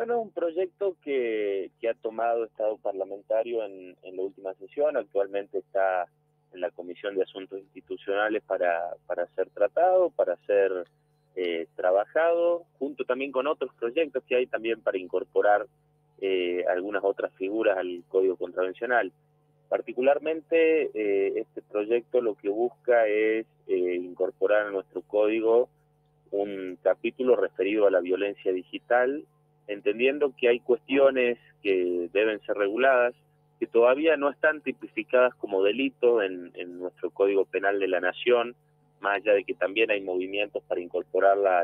Bueno, un proyecto que ha tomado estado parlamentario en la última sesión, actualmente está en la Comisión de Asuntos Institucionales para ser tratado, para ser trabajado, junto también con otros proyectos que hay también para incorporar algunas otras figuras al Código Contravencional. Particularmente, este proyecto lo que busca es incorporar a nuestro código un capítulo referido a la violencia digital, entendiendo que hay cuestiones que deben ser reguladas, que todavía no están tipificadas como delito en nuestro Código Penal de la Nación, más allá de que también hay movimientos para incorporarla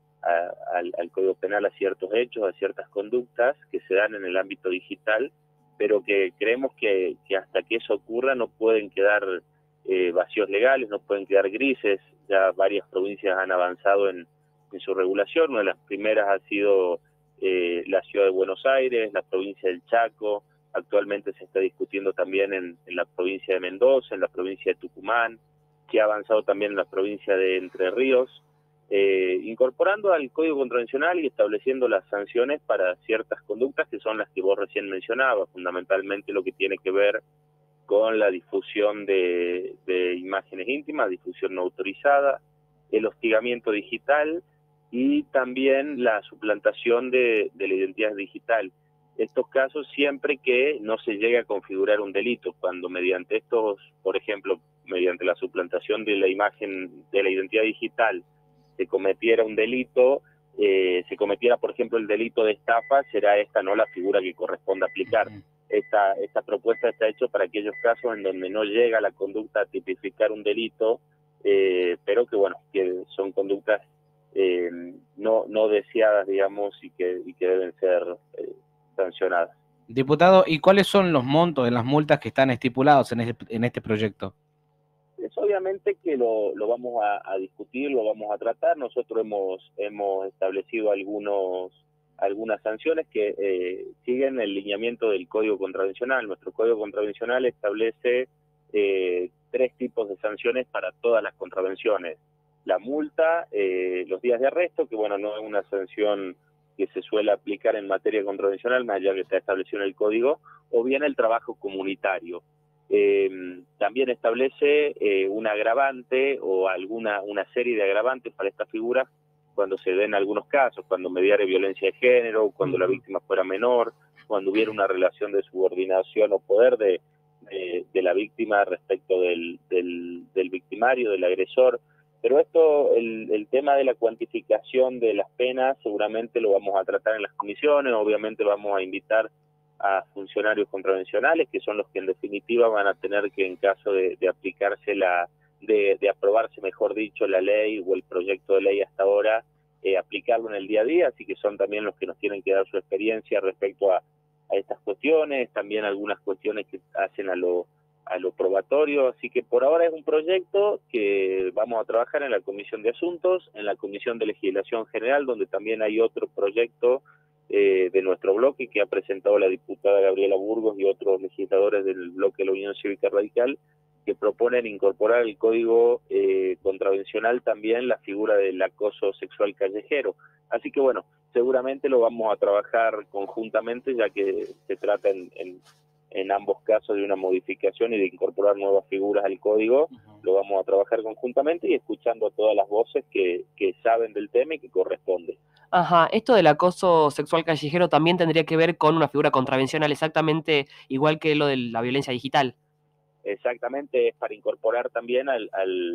al Código Penal a ciertos hechos, a ciertas conductas que se dan en el ámbito digital, pero que creemos que hasta que eso ocurra no pueden quedar vacíos legales, no pueden quedar grises. Ya varias provincias han avanzado en su regulación. Una de las primeras ha sido la ciudad de Buenos Aires, la provincia del Chaco. Actualmente se está discutiendo también en la provincia de Mendoza, en la provincia de Tucumán, que ha avanzado también en la provincia de Entre Ríos, incorporando al Código Contravencional y estableciendo las sanciones para ciertas conductas que son las que vos recién mencionabas, fundamentalmente lo que tiene que ver con la difusión de imágenes íntimas, difusión no autorizada, el hostigamiento digital y también la suplantación de la identidad digital. Estos casos siempre que no se llegue a configurar un delito, cuando mediante estos, por ejemplo, mediante la suplantación de la imagen de la identidad digital se cometiera un delito, se cometiera, por ejemplo, el delito de estafa, será esta no la figura que corresponde aplicar. Esta propuesta está hecha para aquellos casos en donde no llega la conducta a tipificar un delito, pero que, bueno, que son conductas no deseadas, digamos, y que deben ser sancionadas. Diputado, ¿y cuáles son los montos de las multas que están estipulados en este proyecto? Es obviamente que lo vamos a discutir, lo vamos a tratar. Nosotros hemos establecido algunas sanciones que siguen el lineamiento del Código Contravencional. Nuestro Código Contravencional establece 3 tipos de sanciones para todas las contravenciones. La multa, los días de arresto, que bueno, no es una sanción que se suele aplicar en materia contravencional, más allá que está establecido en el Código, o bien el trabajo comunitario. También establece un agravante o una serie de agravantes para estas figuras cuando se den algunos casos, cuando mediare violencia de género, cuando la víctima fuera menor, cuando hubiera una relación de subordinación o poder de la víctima respecto del victimario, del agresor. Pero esto, el tema de la cuantificación de las penas, seguramente lo vamos a tratar en las comisiones. Obviamente vamos a invitar a funcionarios contravencionales, que son los que en definitiva van a tener que, en caso de aplicarse de aprobarse, mejor dicho, la ley o el proyecto de ley hasta ahora, aplicarlo en el día a día, así que son también los que nos tienen que dar su experiencia respecto a estas cuestiones, también algunas cuestiones que hacen a lo probatorio, así que por ahora es un proyecto que vamos a trabajar en la Comisión de Asuntos, en la Comisión de Legislación General, donde también hay otro proyecto de nuestro bloque que ha presentado la diputada Gabriela Burgos y otros legisladores del bloque de la Unión Cívica Radical, que proponen incorporar al Código Contravencional también la figura del acoso sexual callejero. Así que bueno, seguramente lo vamos a trabajar conjuntamente, ya que se trata en ambos casos de una modificación y de incorporar nuevas figuras al código. Lo vamos a trabajar conjuntamente y escuchando a todas las voces que saben del tema y que corresponde. Ajá, esto del acoso sexual callejero también tendría que ver con una figura contravencional exactamente igual que lo de la violencia digital. Exactamente, es para incorporar también al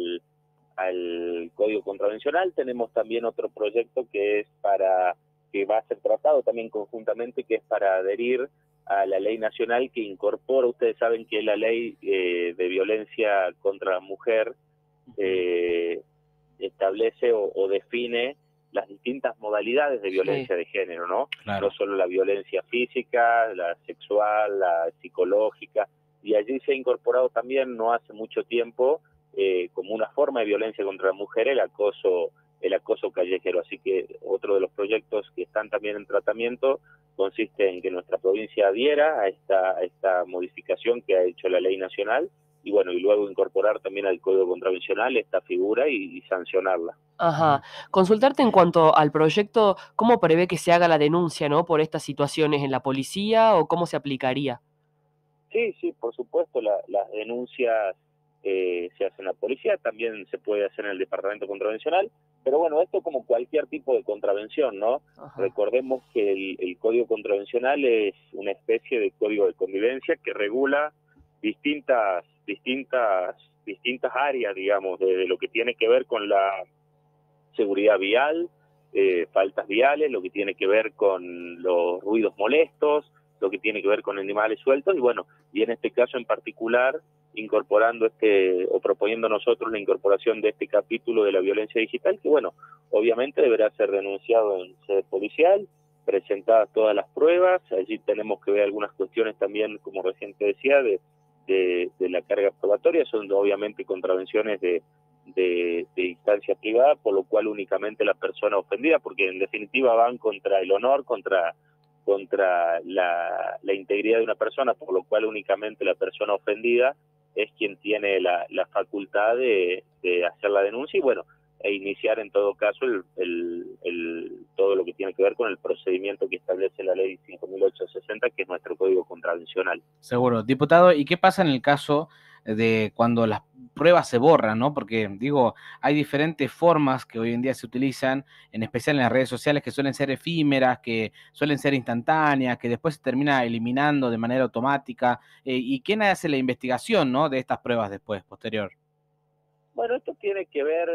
Código Contravencional. Tenemos también otro proyecto que va a ser tratado también conjuntamente, que es para adherir a la ley nacional que incorpora, ustedes saben que la ley de violencia contra la mujer establece o define las distintas modalidades de violencia de género, ¿no? Claro. No solo la violencia física, la sexual, la psicológica, y allí se ha incorporado también no hace mucho tiempo como una forma de violencia contra la mujer el acoso callejero. Así que otro de los proyectos que están también en tratamiento consiste en que nuestra provincia adhiera a esta modificación que ha hecho la ley nacional y bueno, y luego incorporar también al Código Contravencional esta figura y sancionarla. Ajá. Consultarte en cuanto al proyecto, ¿cómo prevé que se haga la denuncia, ¿no? Por estas situaciones en la policía o cómo se aplicaría? Sí, por supuesto, las denuncias se hacen en la policía, también se puede hacer en el Departamento Contravencional, pero bueno, esto como cualquier tipo de contravención, ¿no? Ajá. Recordemos que el Código Contravencional es una especie de código de convivencia que regula distintas áreas, digamos, de lo que tiene que ver con la seguridad vial, faltas viales, lo que tiene que ver con los ruidos molestos, lo que tiene que ver con animales sueltos, y bueno, y en este caso en particular, incorporando o proponiendo nosotros la incorporación de este capítulo de la violencia digital, que bueno, obviamente deberá ser denunciado en sede policial, presentadas todas las pruebas, allí tenemos que ver algunas cuestiones también, como recién te decía, de la carga probatoria, son obviamente contravenciones de instancia privada, por lo cual únicamente la persona ofendida, porque en definitiva van contra el honor, contra la integridad de una persona, por lo cual únicamente la persona ofendida es quien tiene la facultad de hacer la denuncia y bueno, e iniciar en todo caso todo lo que tiene que ver con el procedimiento que establece la ley 5.860, que es nuestro código contravencional. Seguro. Diputado, ¿y qué pasa en el caso de cuando las pruebas se borran, ¿no? Porque, digo, hay diferentes formas que hoy en día se utilizan, en especial en las redes sociales, que suelen ser efímeras, que suelen ser instantáneas, que después se termina eliminando de manera automática. ¿Y quién hace la investigación, ¿no? De estas pruebas después, posterior? Bueno, esto tiene que ver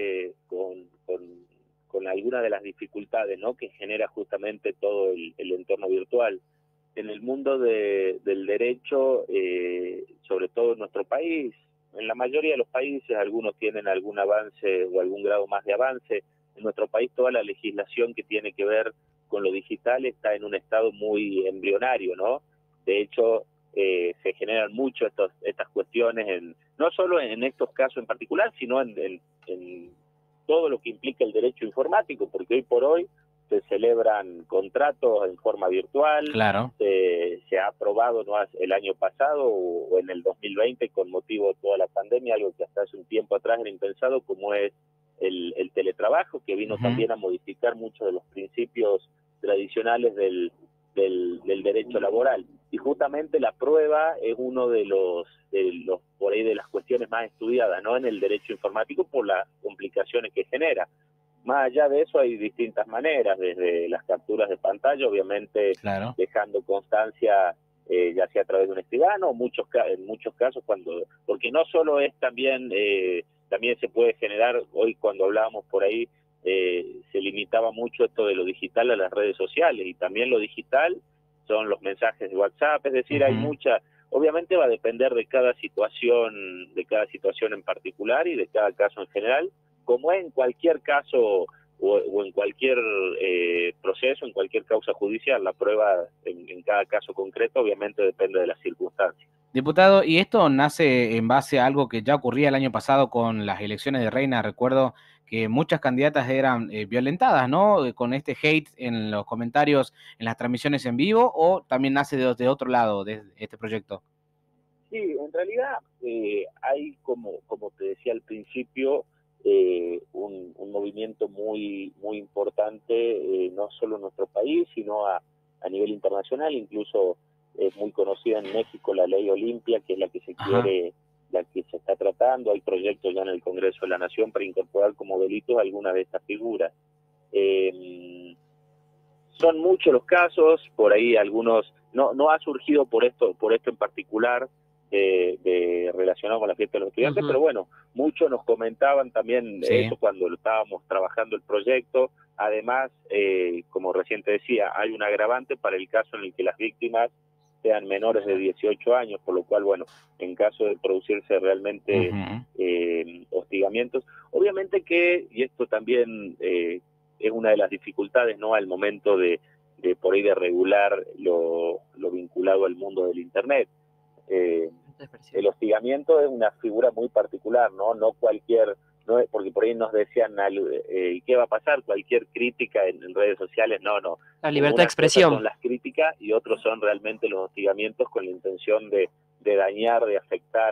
con alguna de las dificultades, ¿no?, que genera justamente todo el entorno virtual. En el mundo del derecho, sobre todo en nuestro país, en la mayoría de los países, algunos tienen algún avance o algún grado más de avance. En nuestro país toda la legislación que tiene que ver con lo digital está en un estado muy embrionario, ¿no? De hecho, se generan mucho estas cuestiones, no solo en estos casos en particular, sino en todo lo que implica el derecho informático, porque hoy por hoy se celebran contratos en forma virtual, claro. Se ha aprobado, ¿no?, el año pasado o en el 2020 con motivo de toda la pandemia, algo que hasta hace un tiempo atrás era impensado, como es el teletrabajo, que vino también a modificar muchos de los principios tradicionales del derecho laboral. Y justamente la prueba es uno de los por ahí de las cuestiones más estudiadas, ¿no?, en el derecho informático por las complicaciones que genera. Más allá de eso hay distintas maneras, desde las capturas de pantalla, obviamente claro. dejando constancia, ya sea a través de un escribano, en muchos casos porque no solo es también se puede generar, hoy cuando hablábamos por ahí, se limitaba mucho esto de lo digital a las redes sociales, y también lo digital son los mensajes de WhatsApp, es decir, hay obviamente va a depender de cada situación en particular y de cada caso en general, como es en cualquier caso o en cualquier proceso, en cualquier causa judicial. La prueba en cada caso concreto obviamente depende de las circunstancias. Diputado, y esto nace en base a algo que ya ocurría el año pasado con las elecciones de reina. Recuerdo que muchas candidatas eran violentadas, ¿no? Con este hate en los comentarios, en las transmisiones en vivo, ¿o también nace de otro lado de este proyecto? Sí, en realidad hay, como te decía al principio, un movimiento muy importante, no solo en nuestro país, sino a nivel internacional. Incluso es muy conocida en México la ley Olimpia, que es la que la que se está tratando. Hay proyectos ya en el Congreso de la Nación para incorporar como delitos algunas de estas figuras. Son muchos los casos, por ahí algunos, no ha surgido por esto en particular, relacionado con la fiesta de los estudiantes, pero bueno, muchos nos comentaban también eso cuando estábamos trabajando el proyecto. Además, como recién te decía, hay un agravante para el caso en el que las víctimas sean menores de 18 años, por lo cual, bueno, en caso de producirse realmente hostigamientos, obviamente y esto también es una de las dificultades, ¿no?, al momento de por ahí de regular lo vinculado al mundo del Internet. El hostigamiento es una figura muy particular, ¿no? No cualquier, porque por ahí nos decían, ¿qué va a pasar? Cualquier crítica en redes sociales, no. La libertad de expresión. Son las críticas y otros son realmente los hostigamientos con la intención de dañar, de afectar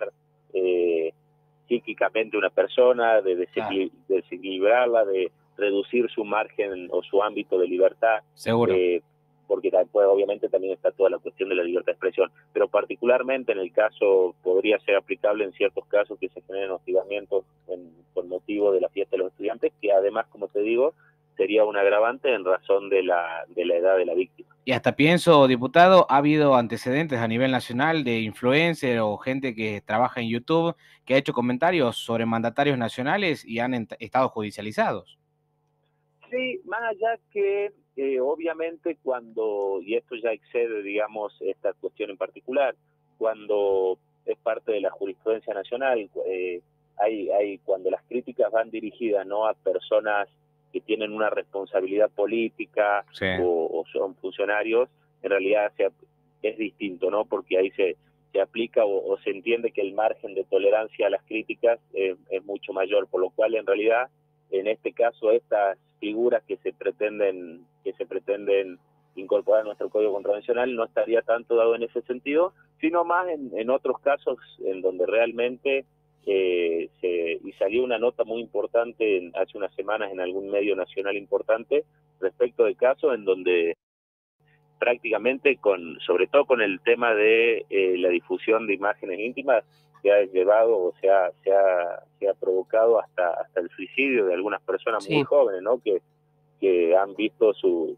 psíquicamente una persona, de Claro. desequilibrarla, de reducir su margen o su ámbito de libertad, Seguro. porque después obviamente también está toda la cuestión de la libertad de expresión, pero particularmente en el caso, podría ser aplicable en ciertos casos que se generen hostigamientos con motivo de la fiesta de los estudiantes, que además, como te digo, sería un agravante en razón de la edad de la víctima. Y hasta pienso, diputado, ha habido antecedentes a nivel nacional de influencer o gente que trabaja en YouTube que ha hecho comentarios sobre mandatarios nacionales y han estado judicializados. Sí, más allá que obviamente cuando, y esto ya excede, digamos, esta cuestión en particular, cuando es parte de la jurisprudencia nacional, cuando las críticas van dirigidas no a personas que tienen una responsabilidad política Sí. o son funcionarios, en realidad es distinto, ¿no? Porque ahí se aplica o se entiende que el margen de tolerancia a las críticas es mucho mayor, por lo cual en realidad en este caso estas figuras que se pretenden incorporar a nuestro código contravencional no estaría tanto dado en ese sentido, sino más en otros casos en donde realmente y salió una nota muy importante hace unas semanas en algún medio nacional importante respecto de casos en donde prácticamente sobre todo con el tema de la difusión de imágenes íntimas, se ha llevado o se ha provocado hasta el suicidio de algunas personas muy jóvenes, ¿no? Que han visto su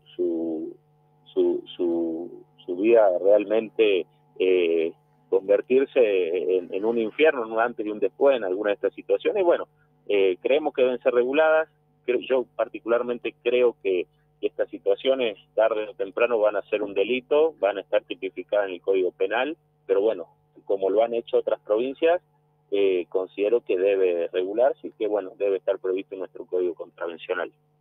vida realmente convertirse en un infierno, en un antes y un después en alguna de estas situaciones. Y bueno, creemos que deben ser reguladas. Yo particularmente creo que estas situaciones tarde o temprano van a ser un delito, van a estar tipificadas en el Código Penal, pero bueno, como lo han hecho otras provincias, considero que debe regularse y que bueno, debe estar previsto en nuestro Código Contravencional.